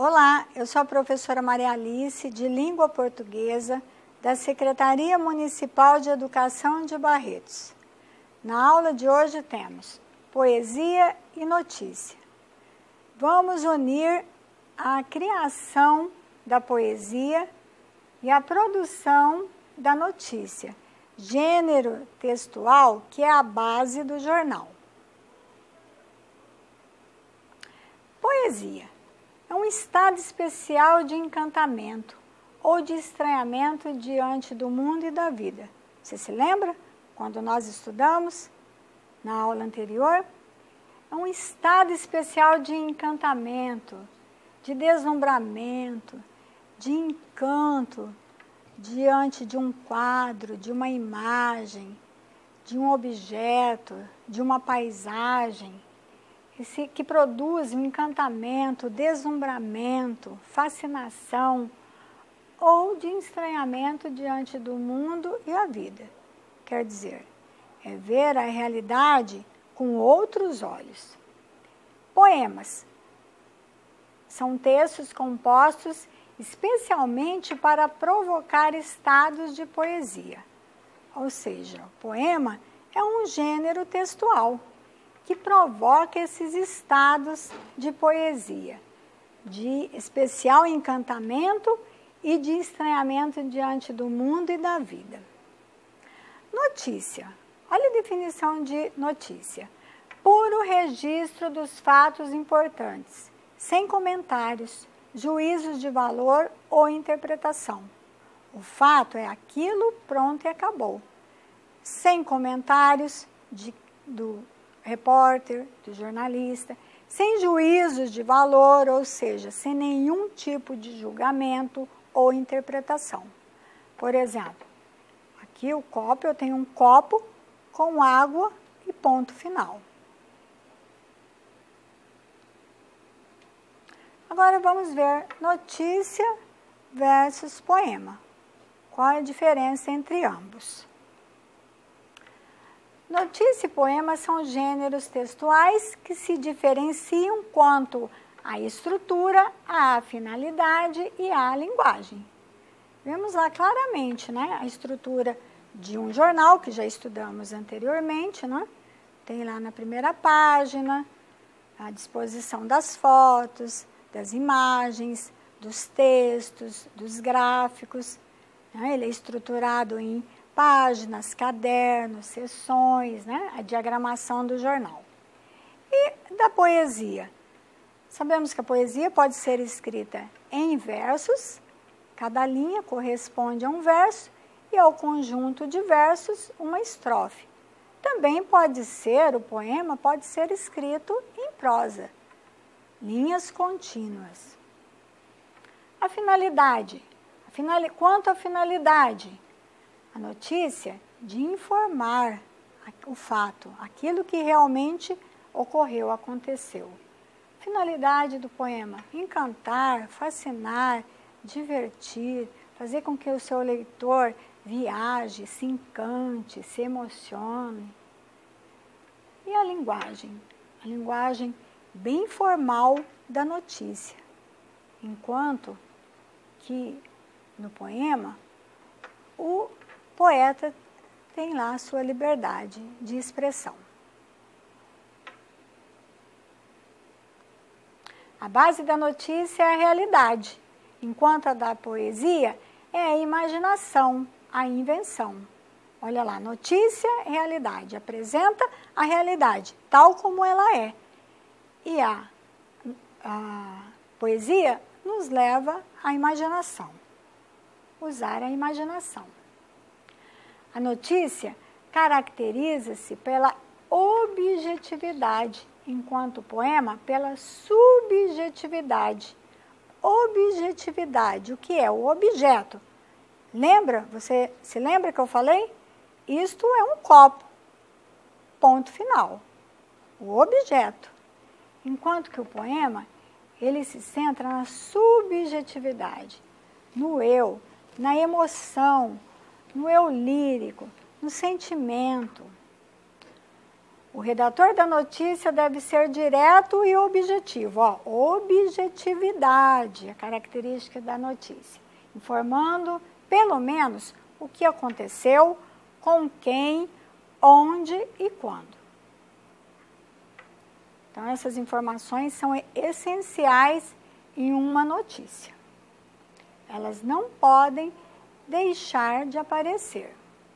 Olá, eu sou a professora Maria Alice, de Língua Portuguesa, da Secretaria Municipal de Educação de Barretos. Na aula de hoje temos poesia e notícia. Vamos unir a criação da poesia e a produção da notícia, gênero textual que é a base do jornal. Poesia é um estado especial de encantamento ou de estranhamento diante do mundo e da vida. Você se lembra quando nós estudamos na aula anterior? É um estado especial de encantamento, de deslumbramento, de encanto diante de um quadro, de uma imagem, de um objeto, de uma paisagem, que produz um encantamento, deslumbramento, fascinação ou de estranhamento diante do mundo e a vida. Quer dizer, é ver a realidade com outros olhos. Poemas são textos compostos especialmente para provocar estados de poesia. Ou seja, o poema é um gênero textual que provoca esses estados de poesia, de especial encantamento e de estranhamento diante do mundo e da vida. Notícia. Olha a definição de notícia. Puro registro dos fatos importantes, sem comentários, juízos de valor ou interpretação. O fato é aquilo, pronto e acabou. Sem comentários do repórter, do jornalista, sem juízos de valor, ou seja, sem nenhum tipo de julgamento ou interpretação. Por exemplo, aqui o copo, eu tenho um copo com água e ponto final. Agora vamos ver notícia versus poema. Qual é a diferença entre ambos? Notícia e poema são gêneros textuais que se diferenciam quanto à estrutura, à finalidade e à linguagem. Vemos lá claramente, né, a estrutura de um jornal, que já estudamos anteriormente, né? Tem lá na primeira página a disposição das fotos, das imagens, dos textos, dos gráficos. Né? Ele é estruturado em páginas, cadernos, seções, né? A diagramação do jornal. E da poesia? Sabemos que a poesia pode ser escrita em versos, cada linha corresponde a um verso e ao conjunto de versos uma estrofe. Também pode ser, o poema pode ser escrito em prosa, linhas contínuas. A finalidade. Quanto à finalidade, a notícia de informar o fato, aquilo que realmente ocorreu, aconteceu. Finalidade do poema: encantar, fascinar, divertir, fazer com que o seu leitor viaje, se encante, se emocione. E a linguagem? A linguagem bem formal da notícia, enquanto que no poema o poeta tem lá a sua liberdade de expressão. A base da notícia é a realidade, enquanto a da poesia é a imaginação, a invenção. Olha lá, notícia, realidade, apresenta a realidade tal como ela é. E a poesia nos leva à imaginação, usar a imaginação. A notícia caracteriza-se pela objetividade, enquanto o poema pela subjetividade. Objetividade, o que é? O objeto. Lembra? Você se lembra que eu falei? Isto é um copo. Ponto final. O objeto. Enquanto que o poema, ele se centra na subjetividade, no eu, na emoção, no eu lírico, no sentimento. O redator da notícia deve ser direto e objetivo. Ó, objetividade, a característica da notícia. Informando, pelo menos, o que aconteceu, com quem, onde e quando. Então, essas informações são essenciais em uma notícia. Elas não podem deixar de aparecer.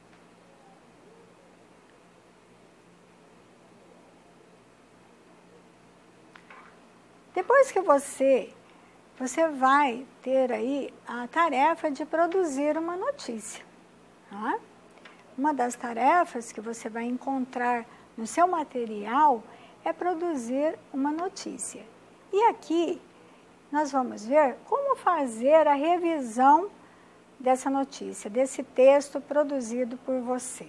Depois que você vai ter aí a tarefa de produzir uma notícia. Tá? Uma das tarefas que você vai encontrar no seu material é produzir uma notícia. E aqui nós vamos ver como fazer a revisão dessa notícia, desse texto produzido por você.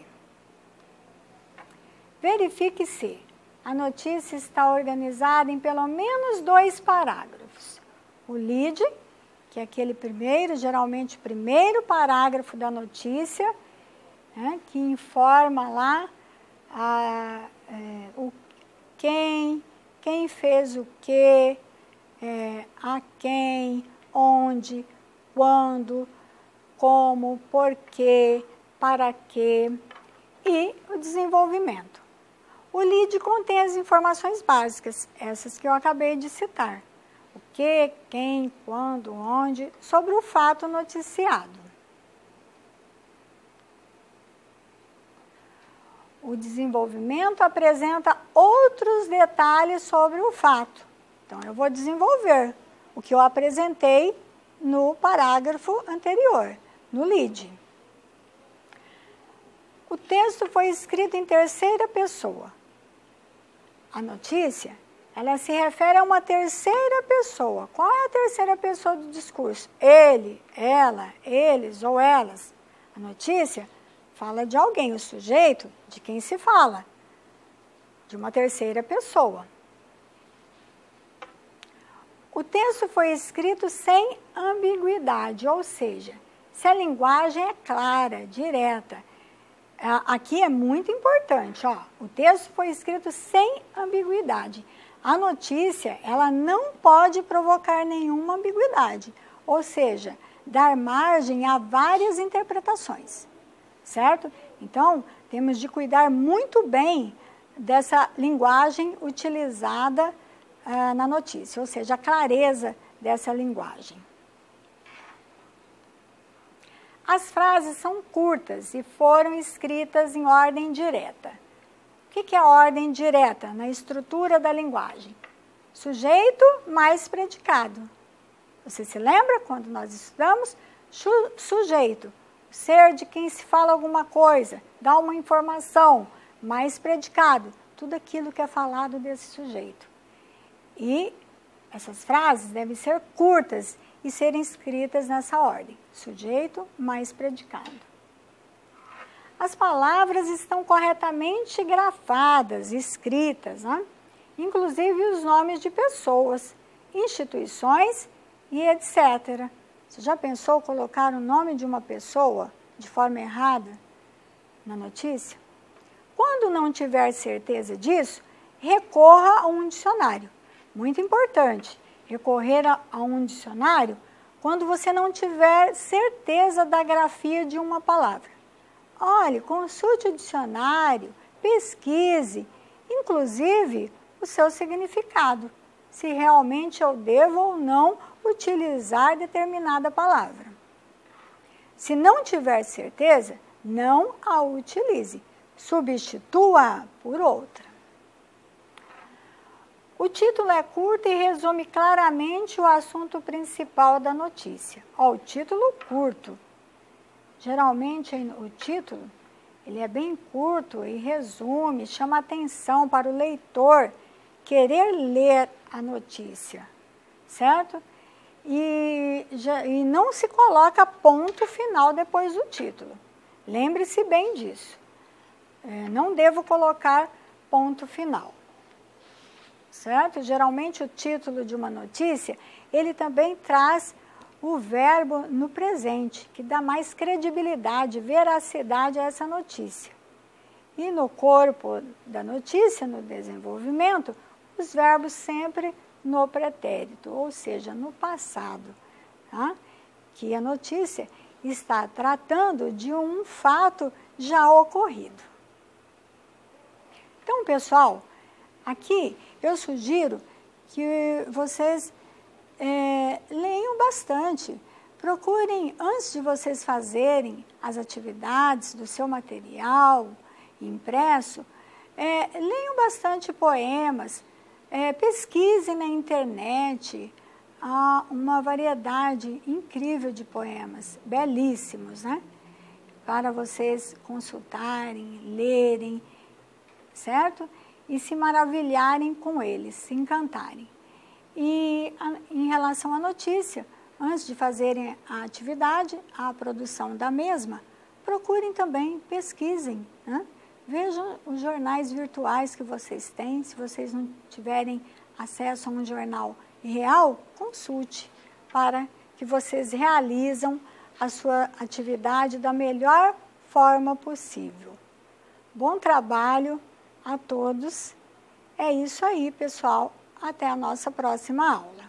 Verifique se a notícia está organizada em pelo menos 2 parágrafos. O lead, que é aquele primeiro, geralmente o primeiro parágrafo da notícia, né, que informa lá o quem fez o quê, a quem, onde, quando, como, porquê, para quê e o desenvolvimento. O lead contém as informações básicas, essas que eu acabei de citar. O que, quem, quando, onde, sobre o fato noticiado. O desenvolvimento apresenta outros detalhes sobre o fato. Então, eu vou desenvolver o que eu apresentei no parágrafo anterior, no lead. O texto foi escrito em terceira pessoa. A notícia, ela se refere a uma terceira pessoa. Qual é a terceira pessoa do discurso? Ele, ela, eles ou elas. A notícia fala de alguém, o sujeito de quem se fala, de uma terceira pessoa. O texto foi escrito sem ambiguidade, ou seja, se a linguagem é clara, direta. Aqui é muito importante, ó, o texto foi escrito sem ambiguidade. A notícia, ela não pode provocar nenhuma ambiguidade, ou seja, dar margem a várias interpretações, certo? Então, temos de cuidar muito bem dessa linguagem utilizada na notícia, ou seja, a clareza dessa linguagem. As frases são curtas e foram escritas em ordem direta. O que é a ordem direta na estrutura da linguagem? Sujeito mais predicado. Você se lembra quando nós estudamos? Sujeito, ser de quem se fala alguma coisa, dá uma informação, mais predicado, tudo aquilo que é falado desse sujeito. E essas frases devem ser curtas e serem escritas nessa ordem. Sujeito mais predicado. As palavras estão corretamente grafadas, escritas, né? Inclusive os nomes de pessoas, instituições e etc. Você já pensou colocar o nome de uma pessoa de forma errada na notícia? Quando não tiver certeza disso, recorra a um dicionário. Muito importante, recorrer a um dicionário quando você não tiver certeza da grafia de uma palavra. Olhe, consulte o dicionário, pesquise, inclusive o seu significado, se realmente eu devo ou não utilizar determinada palavra. Se não tiver certeza, não a utilize, substitua-a por outra. O título é curto e resume claramente o assunto principal da notícia. Ó, o título curto. Geralmente o título ele é bem curto e resume, chama atenção para o leitor querer ler a notícia, certo? E não se coloca ponto final depois do título. Lembre-se bem disso. Não devo colocar ponto final. Certo? Geralmente o título de uma notícia, ele também traz o verbo no presente, que dá mais credibilidade, veracidade a essa notícia. E no corpo da notícia, no desenvolvimento, os verbos sempre no pretérito, ou seja, no passado, tá? Que a notícia está tratando de um fato já ocorrido. Então, pessoal, aqui eu sugiro que vocês leiam bastante. Procurem, antes de vocês fazerem as atividades do seu material impresso, leiam bastante poemas, pesquisem na internet. Há uma variedade incrível de poemas, belíssimos, né? Para vocês consultarem, lerem, certo? E se maravilharem com eles, se encantarem. E em relação à notícia, antes de fazerem a atividade, a produção da mesma, procurem também, pesquisem, né? Vejam os jornais virtuais que vocês têm. Se vocês não tiverem acesso a um jornal real, consulte para que vocês realizam a sua atividade da melhor forma possível. Bom trabalho a todos. É isso aí, pessoal. Até a nossa próxima aula.